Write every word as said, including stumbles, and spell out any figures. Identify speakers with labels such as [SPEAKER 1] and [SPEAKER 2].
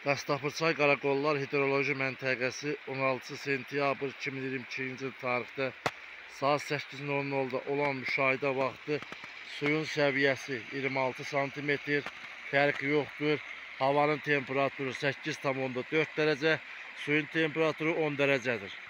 [SPEAKER 1] Bəstəpurçay Qaraqollar Hidroloji Məntəqəsi on altı sentyabr iki min iyirmi ikinci il tarixdə saat səkkizin onda olan müşahidə vaxtı suyun səviyyəsi iyirmi altı santimetr, fərqi yoxdur. Havanın temperaturu səkkiz tam onda dörd dərəcə, suyun temperaturu on dərəcədir.